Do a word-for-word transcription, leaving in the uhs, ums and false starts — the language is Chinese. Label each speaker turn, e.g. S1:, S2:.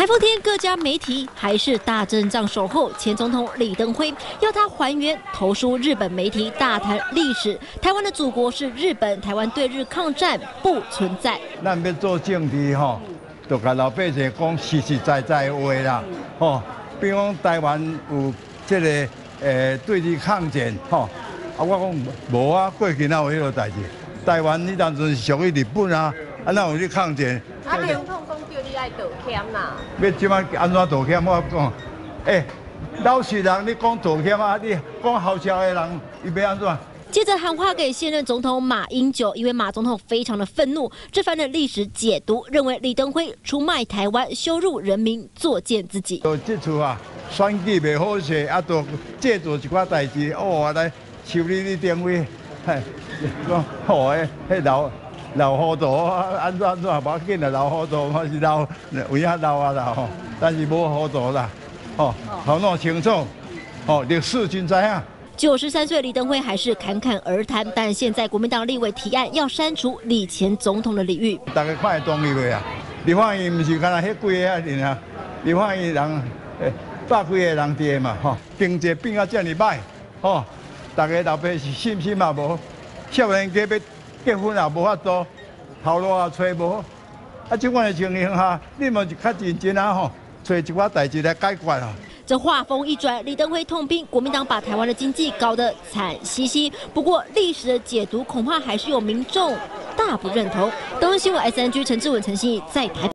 S1: 台风天，各家媒体还是大阵仗守候。前总统李登辉要他还原投书日本媒体大谈历史，台湾的祖国是日本，台湾对日抗战不存在。
S2: 咱要做政治吼，就甲老百姓讲实实在在的话啦，吼，比如讲台湾有这个诶对日抗战，吼，啊我讲无啊，过去哪有迄个代志？台湾迄当阵是属于日本啊，啊哪有去抗战？
S3: 啊，李总统讲叫你爱道歉啦。
S2: 要即摆安怎道歉？我讲，诶、欸，老实人你讲道歉啊，你讲后笑的人，伊要安怎？
S1: 接着喊话给现任总统马英九，因为马总统非常的愤怒，这番的历史解读认为李登辉出卖台湾、羞辱人民、作践自己。
S2: 就这次啊，选举袂好势，啊，就借助一寡代志，哦，来修理你登辉，嘿，讲好诶，迄老。老糊涂啊，安怎安怎无要紧啦，老糊涂还是老有影老啊啦吼，但是无糊涂啦，吼，头脑清楚，吼，历史真知影。
S1: 九十三岁李登辉还是侃侃而谈，但现在国民党立委提案要删除李前总统的礼遇。
S2: 大家看会同意未啊？立法院毋是干那迄几个啊人啊，立法院人诶百几个人伫嘛吼，经济变啊遮尔歹，吼，大家老百姓信心嘛无，少年家要。结婚也无法度，头路也找无，啊，这款的情形下，你们就较认真啊吼，找一寡代志来解决啊。
S1: 这话锋一转，李登辉痛批国民党把台湾的经济搞得惨兮兮。不过历史的解读恐怕还是有民众大不认同。东森新闻 S N G 陈志文、陈信义在台。